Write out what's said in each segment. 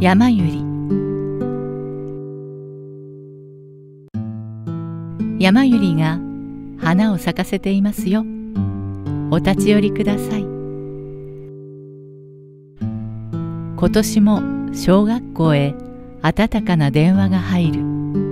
山百合。山百合が花を咲かせていますよ。お立ち寄りください。今年も小学校へ温かな電話が入る。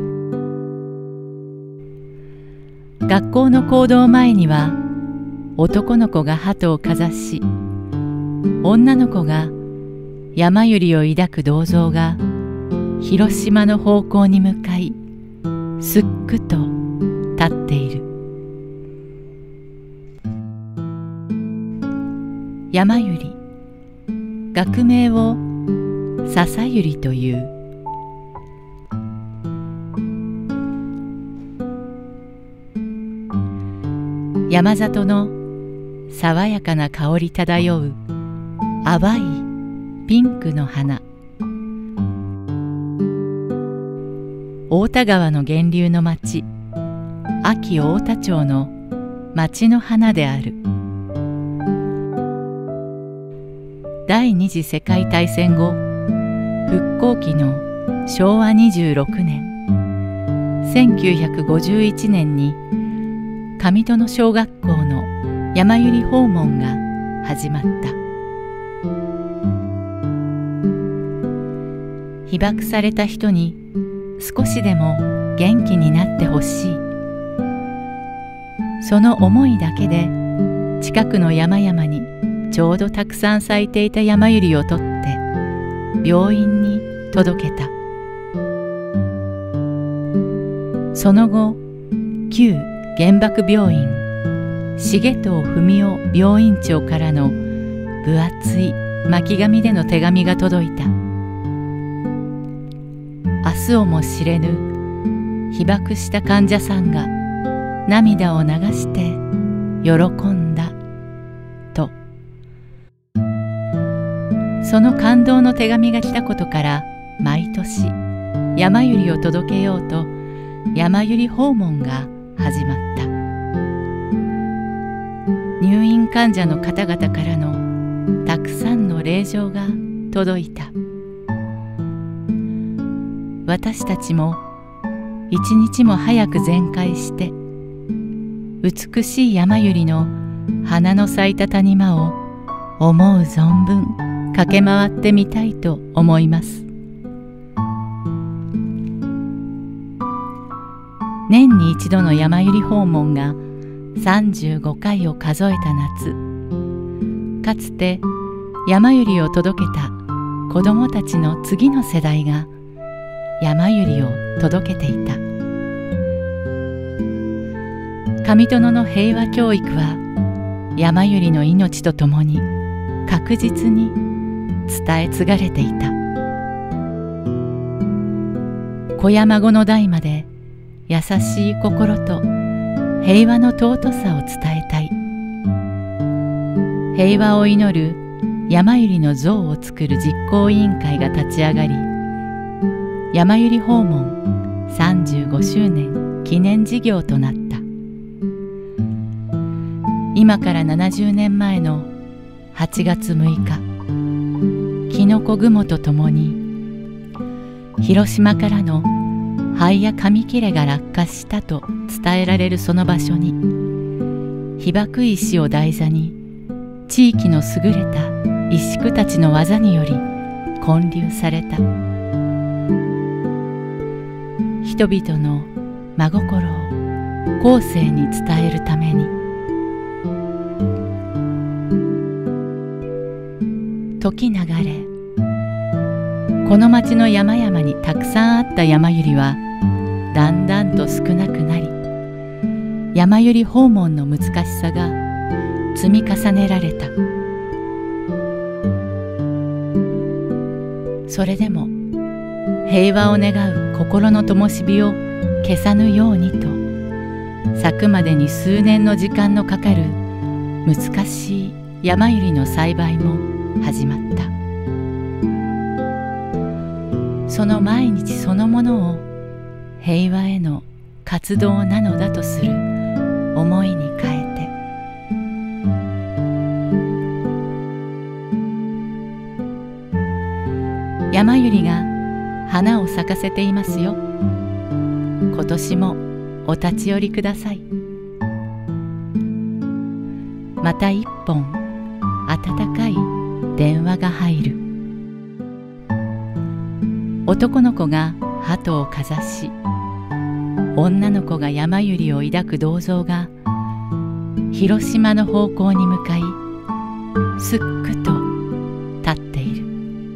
学校の講堂前には男の子が鳩をかざし、女の子が山百合を抱く銅像が広島の方向に向かいすっくと立っている。山百合、学名を笹百合という。山里の爽やかな香り漂う淡いピンクの花。太田川の源流の町、安芸太田町の町の花である。第二次世界大戦後、復興期の昭和26年、1951年に上戸野小学校の山百合訪問が始まった。被爆された人に少しでも元気になってほしい。その思いだけで近くの山々にちょうどたくさん咲いていた山百合を取って病院に届けた。その後、旧原爆病院重藤文夫病院長からの分厚い巻紙での手紙が届いた。明日をも知れぬ被爆した患者さんが涙を流して喜んだと。その感動の手紙が来たことから毎年山百合を届けようと山百合訪問が始まった。入院患者の方々からのたくさんの令状が届いた。私たちも一日も早く全開して美しい山百合の花の咲いた谷間を思う存分駆け回ってみたいと思います。年に一度の山百合訪問が35回を数えた夏、かつて山百合を届けた子どもたちの次の世代が山百合を届けていた。上戸野の平和教育は山百合の命とともに確実に伝え継がれていた。子や孫の代まで優しい心と平和の尊さを伝えたい。平和を祈る山百合の像を作る実行委員会が立ち上がり、山百合訪問35周年記念事業となった。今から70年前の8月6日、きのこ雲とともに広島からの灰や紙切れが落下したと伝えられるその場所に、被爆石を台座に地域の優れた石工たちの技により建立された。人々の真心を後世に伝えるために。時流れ、この町の山々にたくさんあった山百合はだんだんと少なくなり、山百合訪問の難しさが積み重ねられた。それでも平和を願う心の灯火を消さぬようにと、咲くまでに数年の時間のかかる難しい山百合の栽培も始まった。その毎日そのものを平和への活動なのだとする思いに変えて、山山百合が花を咲かせていますよ。今年もお立ち寄りください。また一本温かい電話が入る。男の子が鳩をかざし、女の子が山百合を抱く銅像が広島の方向に向かい、すっくと立っている。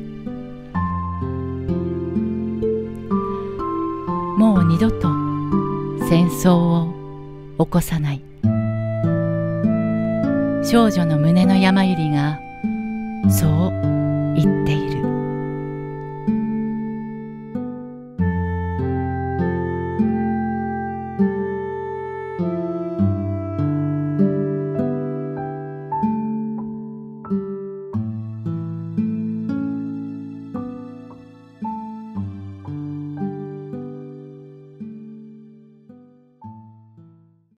もう二度と戦争を起こさない。少女の胸の山百合がそう